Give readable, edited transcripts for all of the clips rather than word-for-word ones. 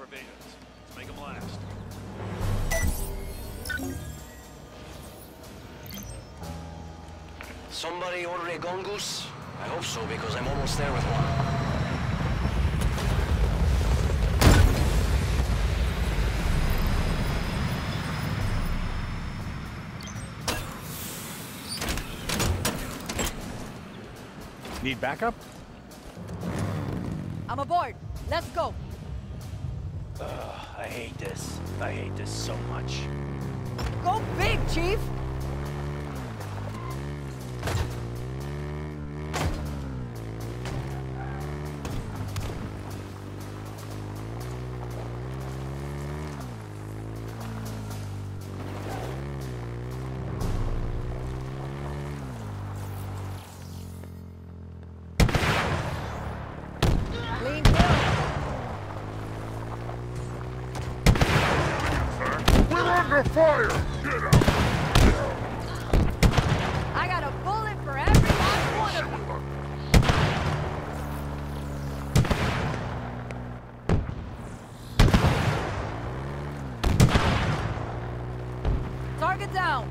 betas. Let's make them last. Somebody order a gun goose? I hope so, because I'm almost there with one. Need backup? I'm aboard. Let's go. I hate this. I hate this so much. Go big, Chief! Clean kill. We're under fire! Get out! I got a bullet for every last one of you. Target down.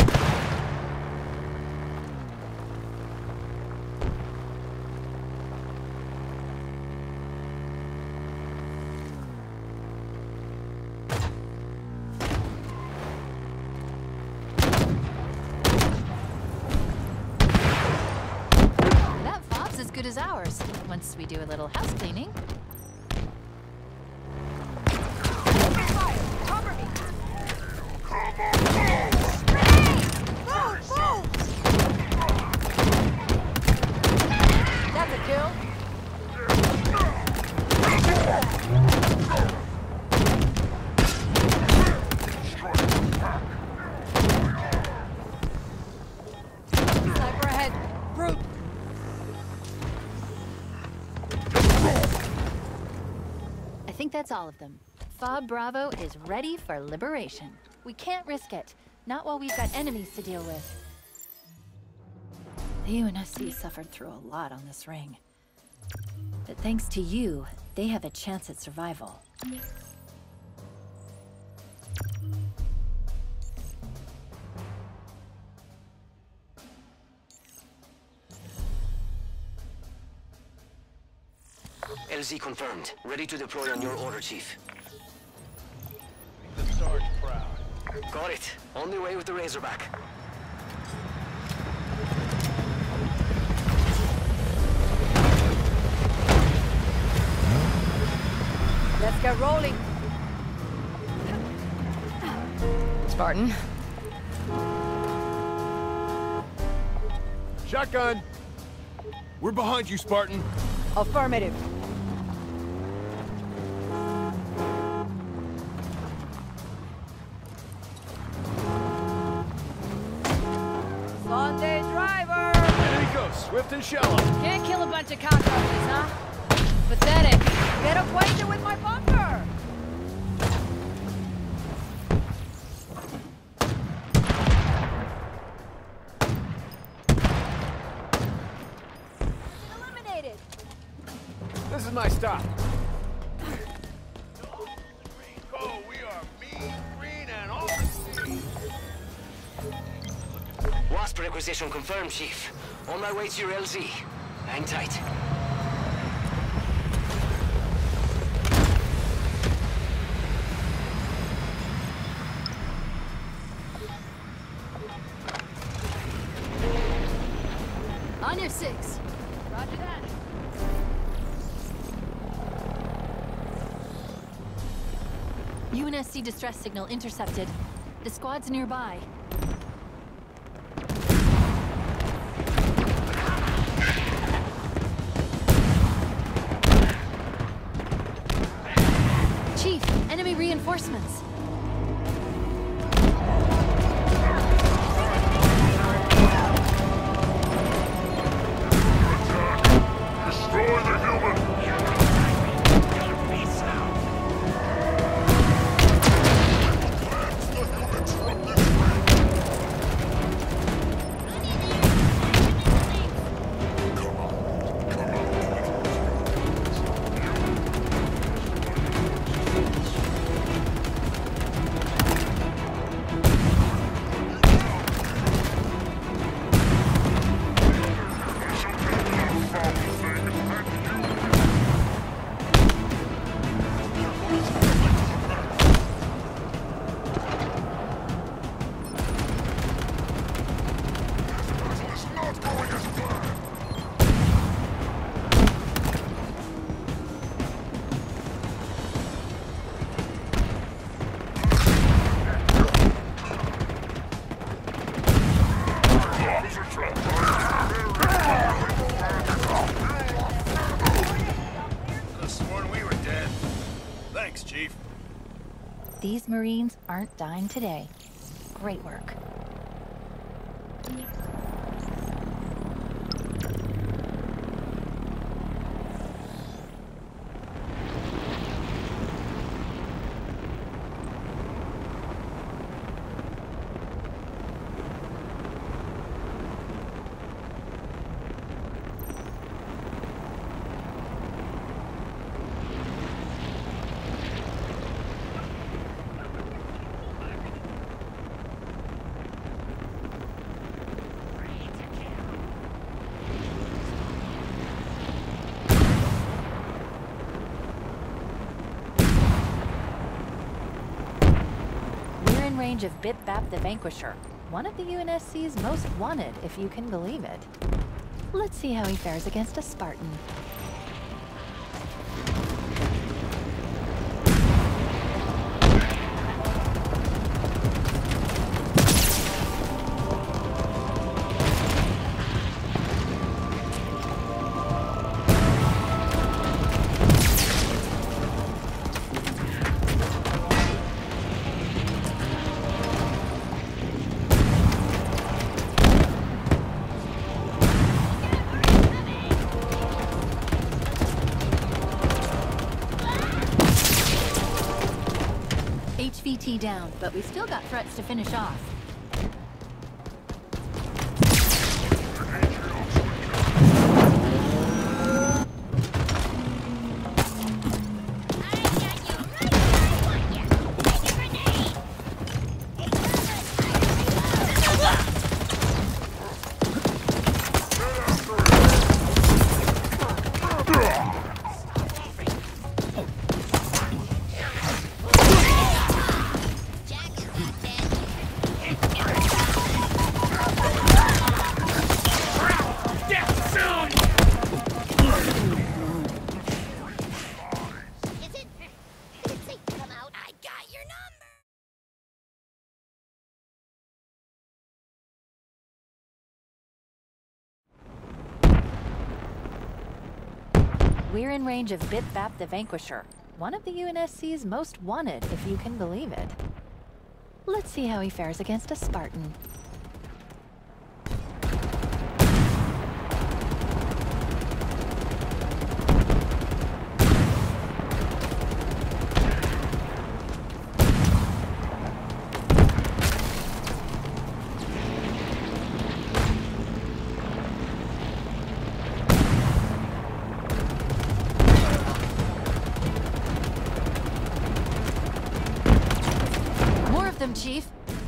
That fob's as good as ours, once we do a little house cleaning. Fire! Cover me! Move! Move! That's a kill. Sniper ahead. Brute. I think that's all of them. Fob Bravo is ready for liberation. We can't risk it, not while we've got enemies to deal with. The UNSC suffered through a lot on this ring. But thanks to you, they have a chance at survival. LZ confirmed. Ready to deploy on your order, Chief. Make the Sarge proud. Got it. On the way with the Razorback. Let's get rolling. Spartan. Shotgun! We're behind you, Spartan. Affirmative. Sunday driver! There he goes, swift and shallow. Can't kill a bunch of cockroaches, huh? Pathetic. Get acquainted with my bunker! Eliminated! This is my stop. Oh, we are mean, green, and on the scene. Wasp requisition confirmed, Chief. On my way to your LZ. Hang tight. On your six. Roger that. UNSC distress signal intercepted. The squad's nearby. Chief, enemy reinforcements. Destroy the human! Could've sworn we were dead. Thanks, Chief. These Marines aren't dying today. Great work. Range of Bip Bap the Vanquisher, one of the UNSC's most wanted, if you can believe it. Let's see how he fares against a Spartan. HVT down, but we still got threats to finish off. We're in range of Bip Bap the Vanquisher, one of the UNSC's most wanted, if you can believe it. Let's see how he fares against a Spartan. Them, Chief.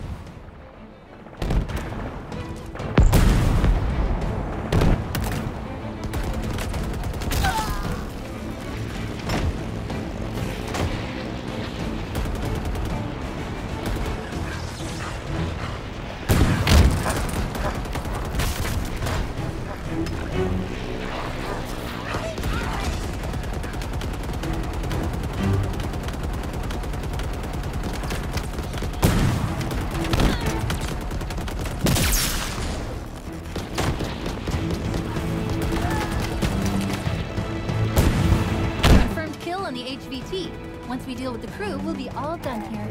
HVT. Once we deal with the crew, we'll be all done here.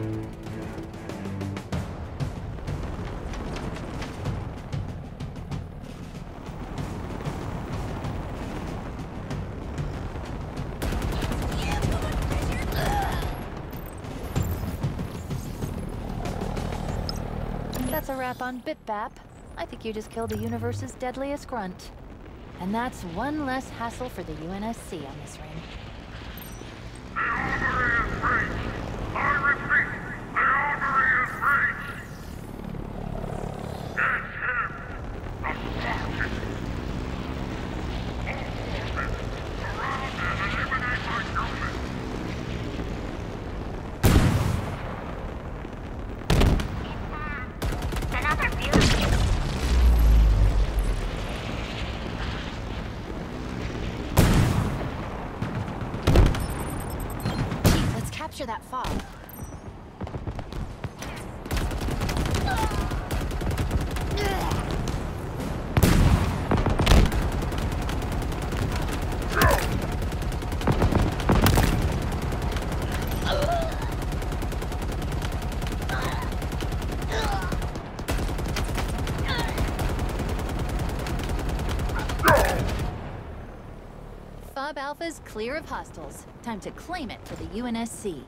That's a wrap on Bip Bap. I think you just killed the universe's deadliest grunt. And that's one less hassle for the UNSC on this ring. Capture that fog. FOB Alpha's clear of hostiles. Time to claim it for the UNSC.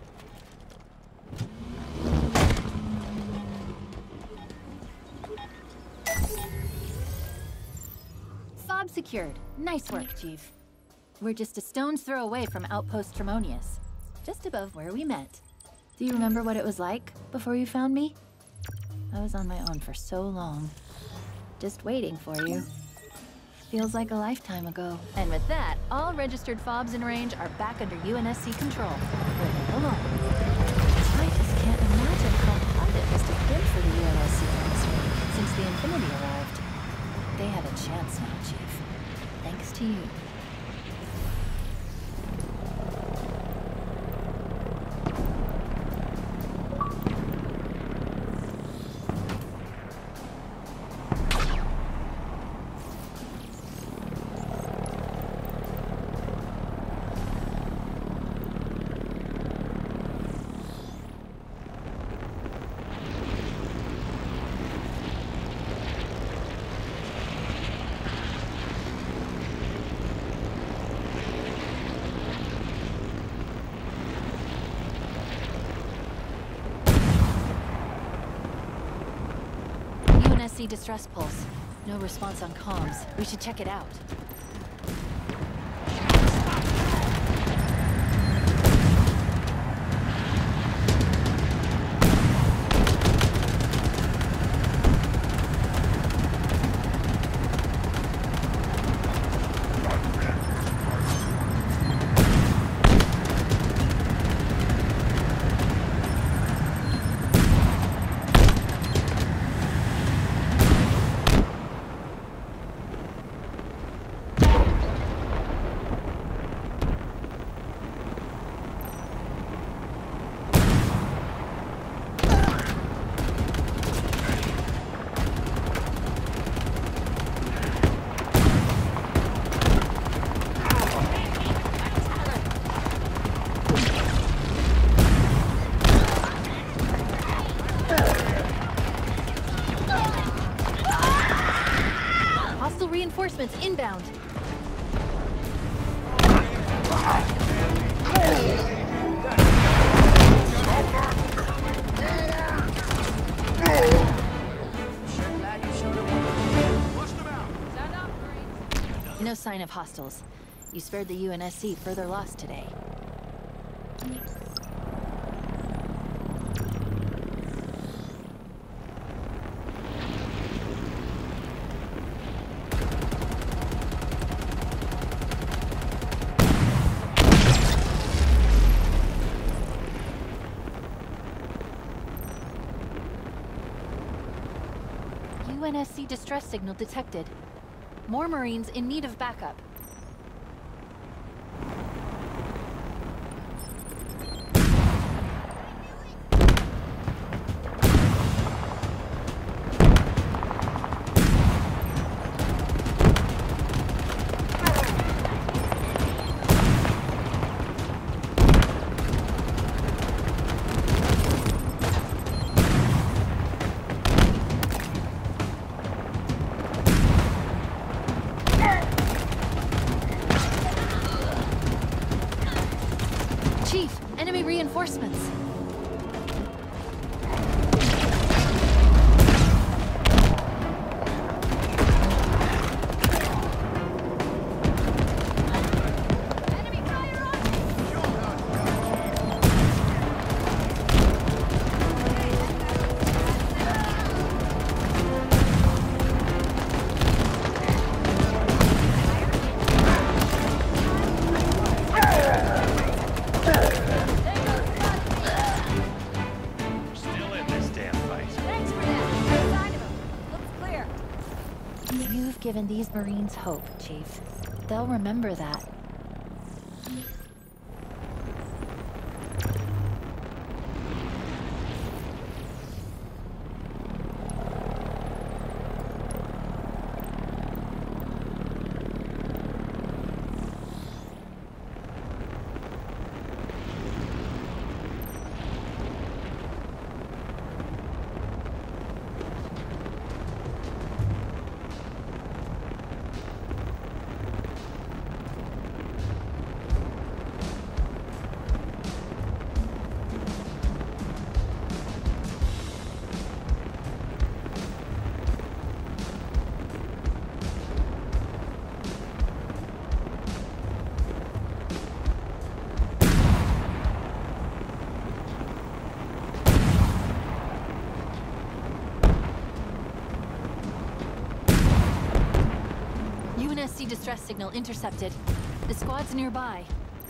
FOB secured. Nice work, Chief. We're just a stone's throw away from Outpost Tremonius, just above where we met. Do you remember what it was like before you found me? I was on my own for so long, just waiting for you. Feels like a lifetime ago. And with that, all registered FOBs in range are back under UNSC control. Where they belong. I just can't imagine how hard it must have been for the UNSC ministry since the Infinity arrived. They have a chance now, Chief. Thanks to you. UNSC distress pulse. No response on comms. We should check it out. Reinforcements inbound. No sign of hostiles. You spared the UNSC further loss today. UNSC distress signal detected. More Marines in need of backup. Chief, enemy reinforcements. You've given these Marines hope, Chief. They'll remember that. UNSC distress signal intercepted. The squad's nearby.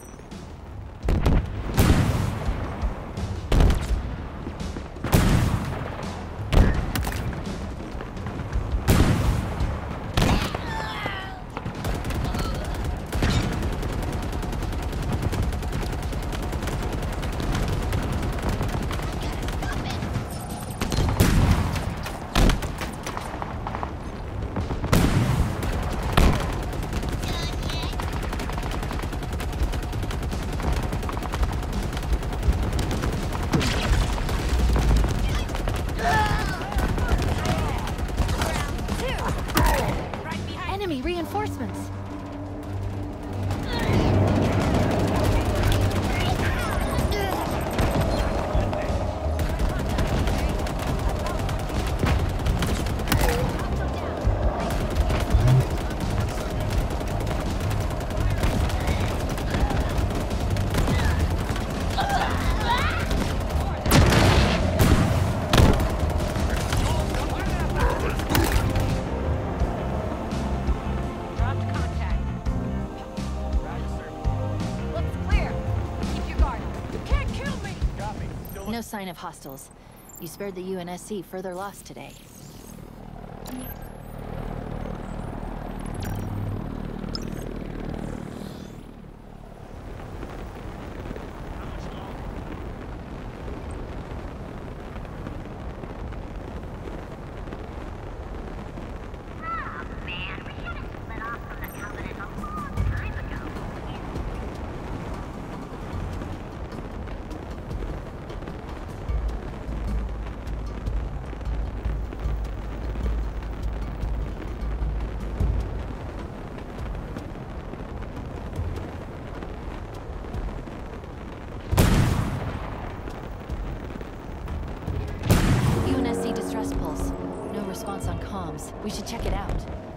Enemy reinforcements. No sign of hostiles. You spared the UNSC further loss today. Response on comms. We should check it out.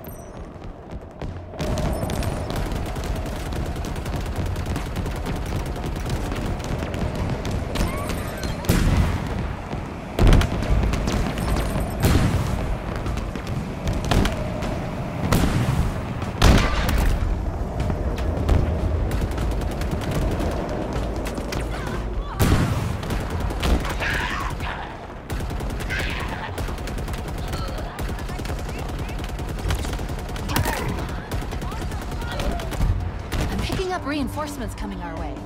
Reinforcements coming our way.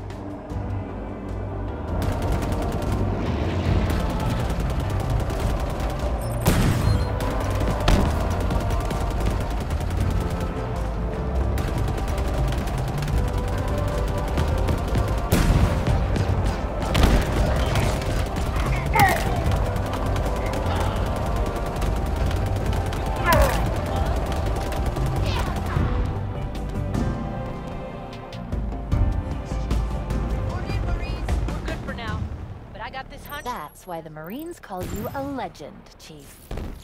That's why the Marines call you a legend, Chief.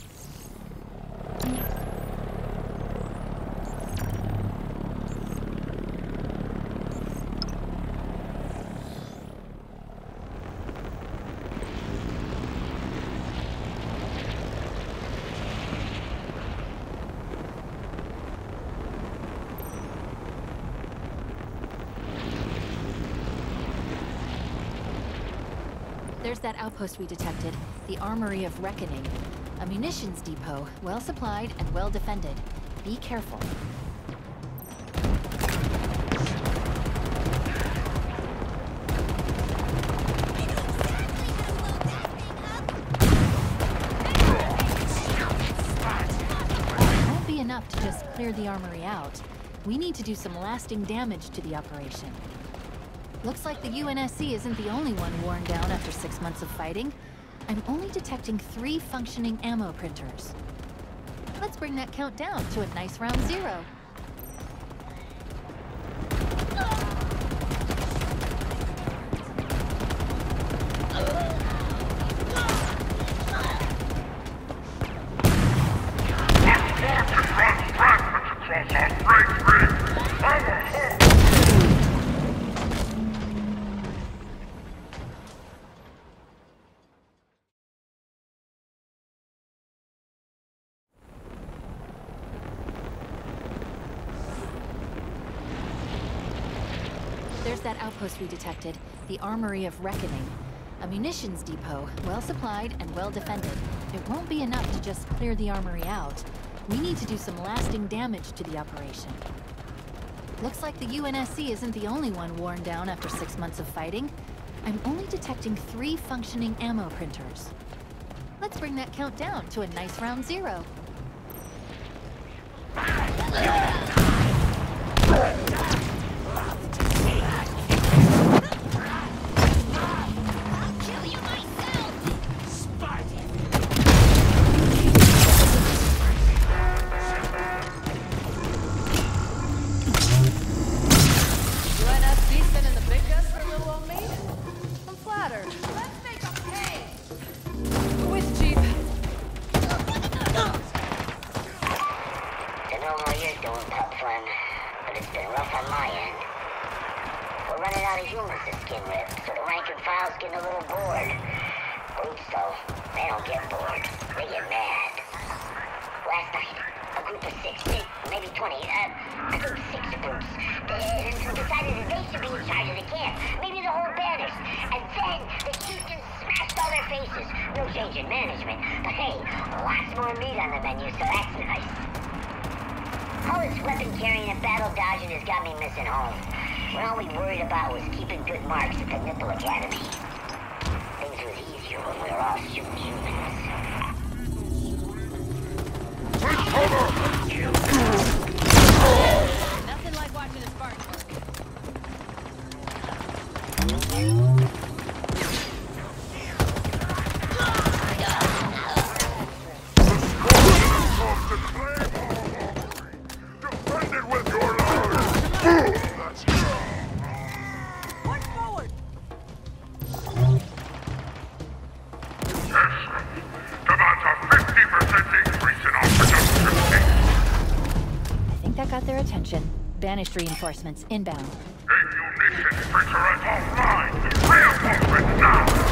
There's that outpost we detected, the Armory of Reckoning. A munitions depot, well supplied and well defended. Be careful. It won't be enough to just clear the armory out. We need to do some lasting damage to the operation. Looks like the UNSC isn't the only one worn down after 6 months of fighting. I'm only detecting 3 functioning ammo printers. Let's bring that count down to a nice round 0. There's that outpost we detected, the Armory of Reckoning. A munitions depot, well supplied and well defended. It won't be enough to just clear the armory out. We need to do some lasting damage to the operation. Looks like the UNSC isn't the only one worn down after 6 months of fighting. I'm only detecting 3 functioning ammo printers. Let's bring that count down to a nice round 0. Banished reinforcements inbound. Ammunition printer at offline! Reinforcements now!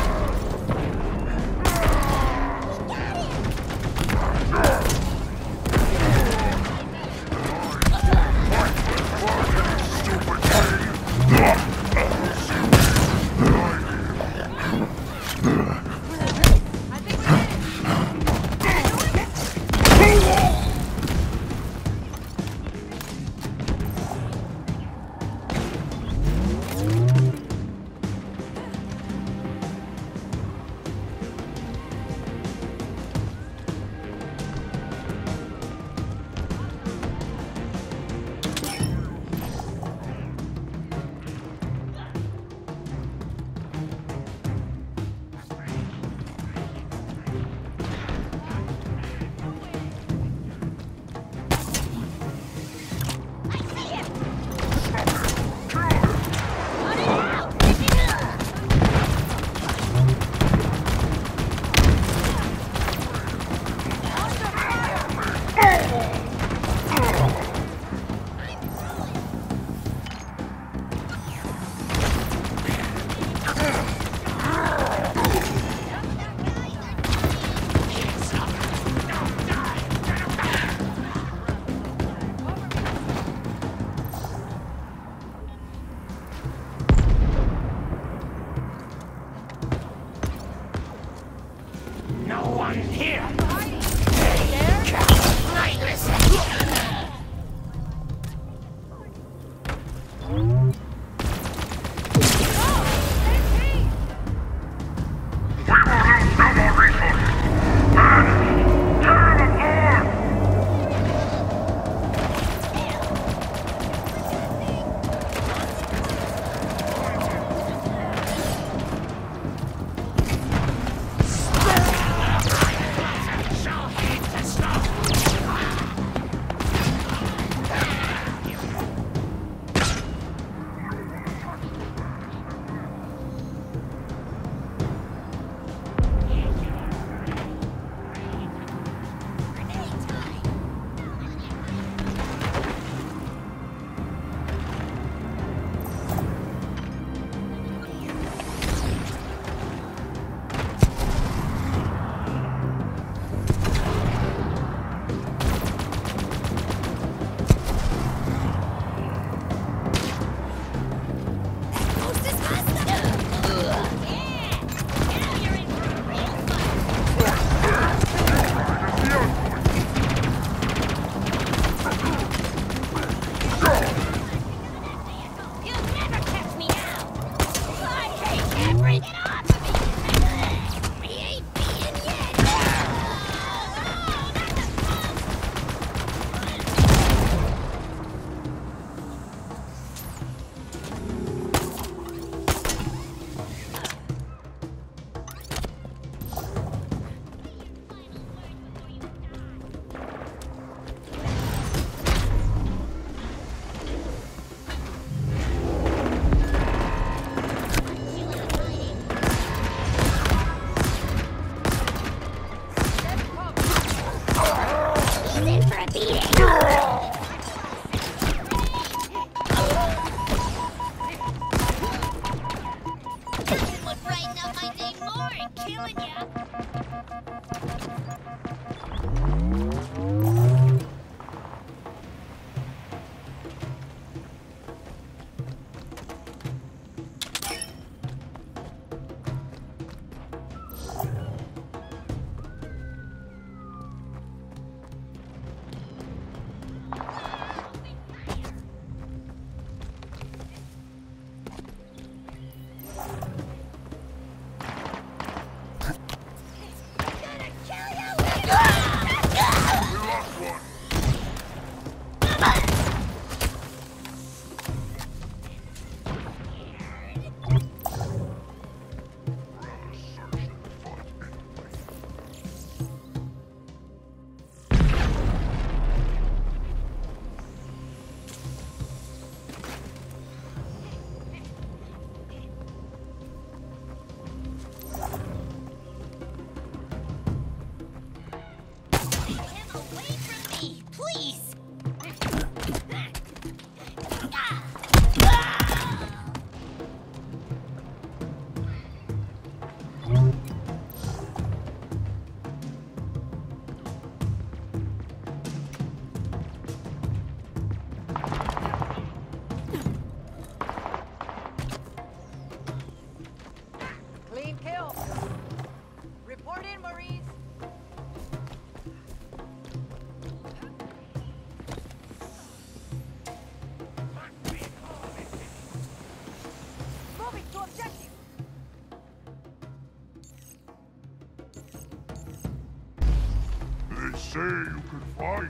say you could fight.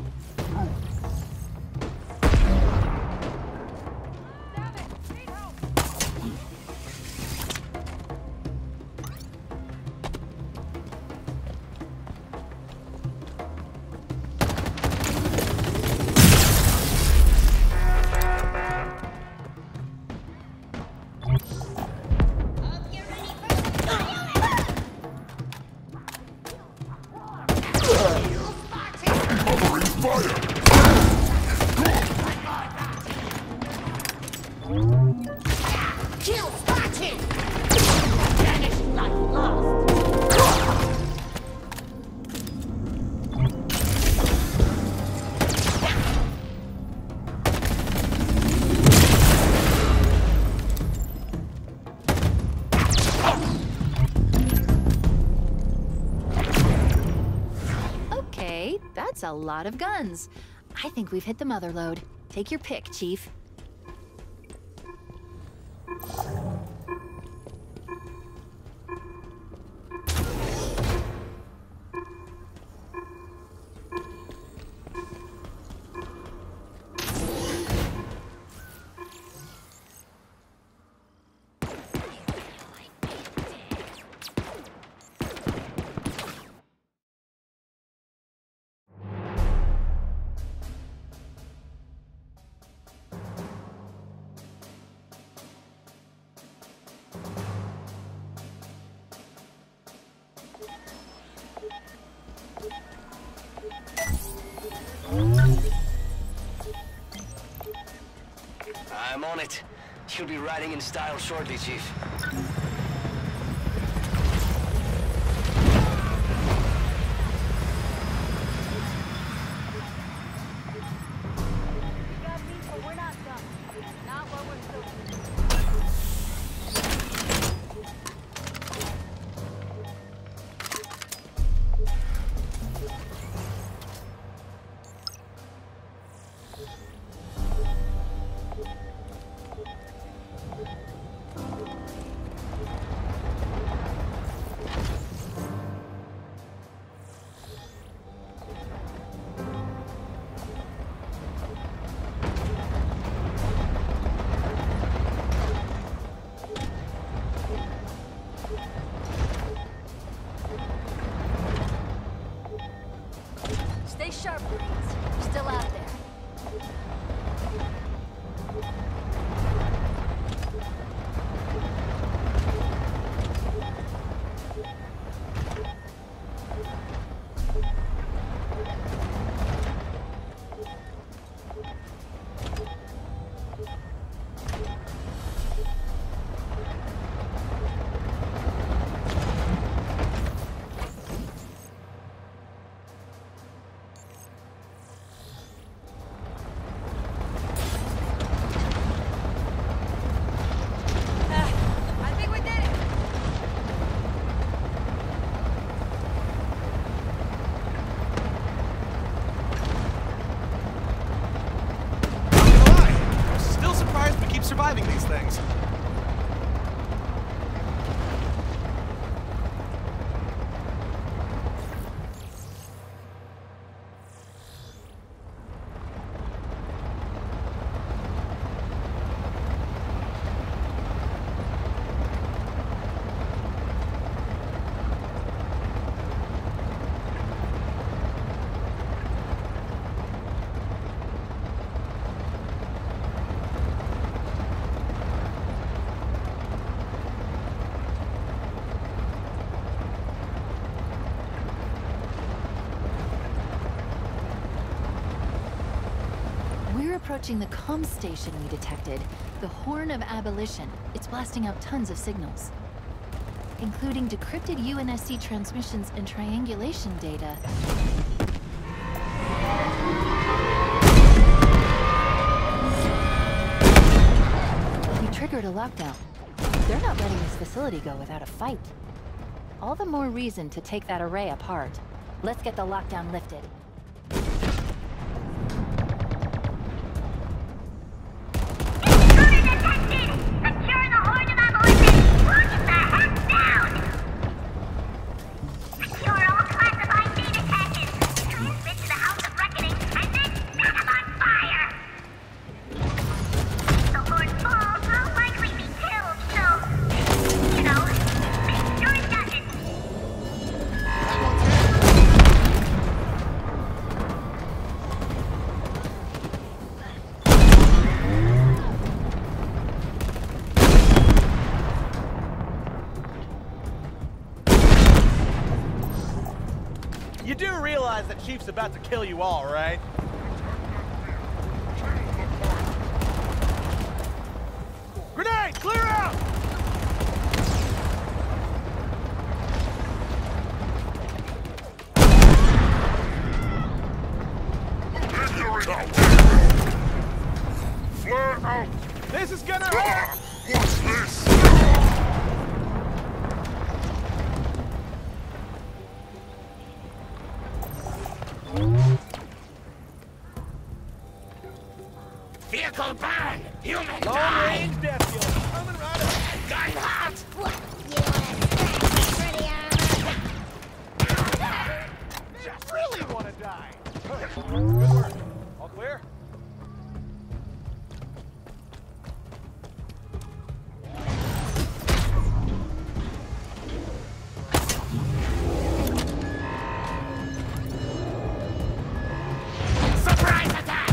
Damn it! Need help! Covering fire! Kill spotted! Vanish like lost! Okay, that's a lot of guns. I think we've hit the mother lode. Take your pick, Chief. I'm on it. You'll be riding in style shortly, Chief. You got me, but we're not done. Not while we're still. Stay sharp, Marines. We're still out there. I think we did it. I'm still surprised we keep surviving these things. We're approaching the comm station we detected, the Horn of Abolition. It's blasting out tons of signals, including decrypted UNSC transmissions and triangulation data. We triggered a lockdown. They're not letting this facility go without a fight. All the more reason to take that array apart. Let's get the lockdown lifted. realize that Chief's about to kill you all, right? Grenade! Clear out! Flare out! This is gonna hurt! What's this? Vehicle burn! Human Long die! range death killer. Coming right up. Gun hot! What? You wanna pretty Just really wanna die. Good work. All clear? Surprise attack!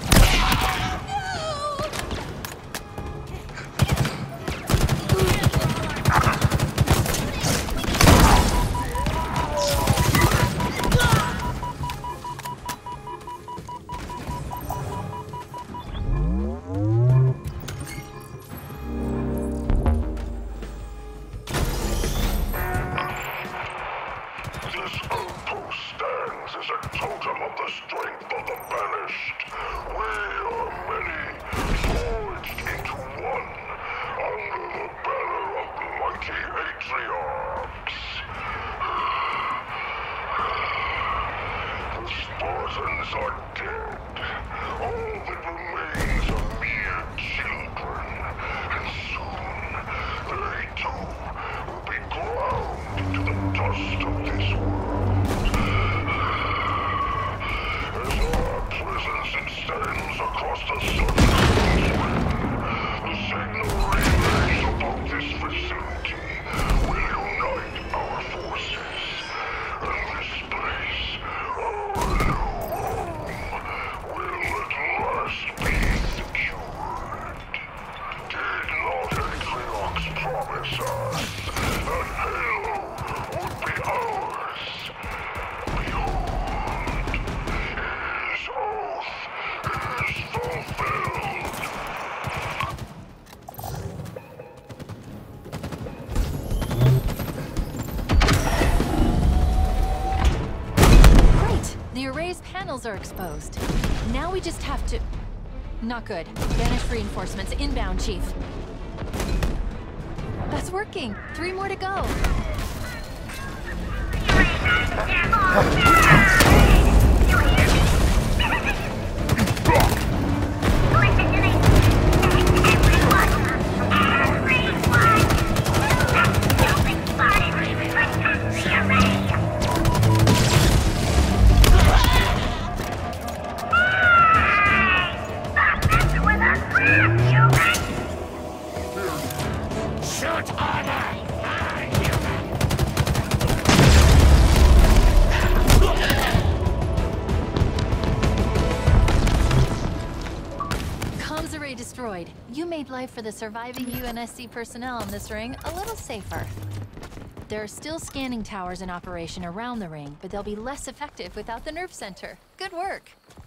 This outpost stands as a totem of the strength of the banished. We are many, forged into one, under the banner of mighty matriarchs. The Spartans are dead. All that remains are mere children, and soon they too will be ground into the dust of this world. As our presence extends across the surface of the signal relays above this facility will unite our forces, and this place, our new home, will at last be secured. Did not Atriox promise us that Halo would be ours? Behold, his oath is fulfilled. Great! The array's panels are exposed. Now we just have to... Not good. Banished reinforcements inbound, Chief. That's working. 3 more to go. Shoot order! Comms array destroyed. You made life for the surviving UNSC personnel in this ring a little safer. There are still scanning towers in operation around the ring, but they'll be less effective without the nerve center. Good work.